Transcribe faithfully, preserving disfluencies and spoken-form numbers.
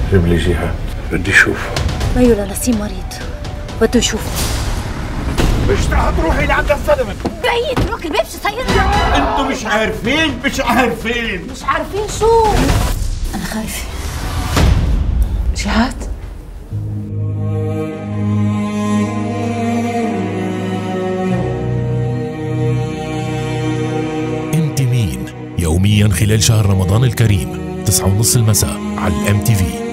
جيب لي جهاد، بدي اشوفه. ميولا نسيم مريض، بده يشوفه. مش رح تروحي لعند الصدمة. بعيد، اترك الباب، شو صاير؟ انتوا مش عارفين مش عارفين مش عارفين شو؟ أنا خايفة. جهاد؟ انت مين؟ يوميا خلال شهر رمضان الكريم تسعة ونص المساء على الام تي في.